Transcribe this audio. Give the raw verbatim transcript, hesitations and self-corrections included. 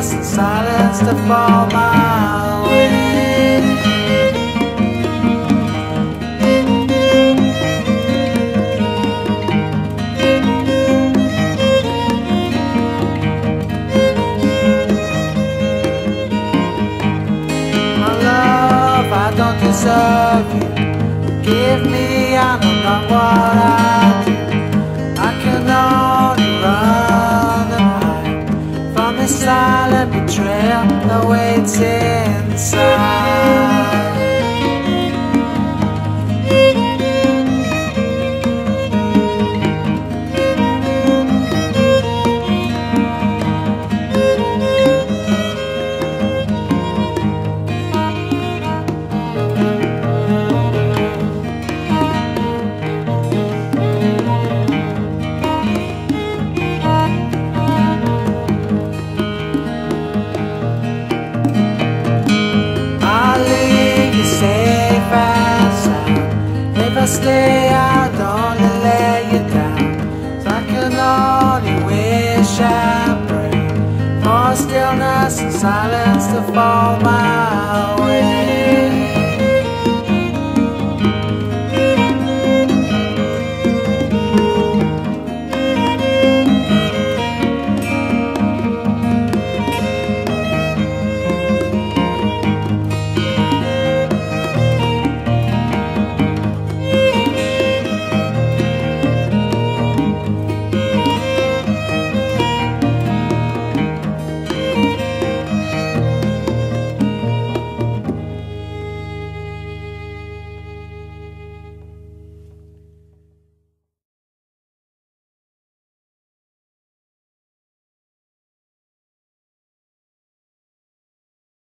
stillness and silence to fall my way. My love, I don't deserve you. Forgive me, I know not what I do. I can only run and hide from this silent betrayal that waits inside. If I stay, I'd only let you down. So I can only wish and pray for stillness and silence to fall my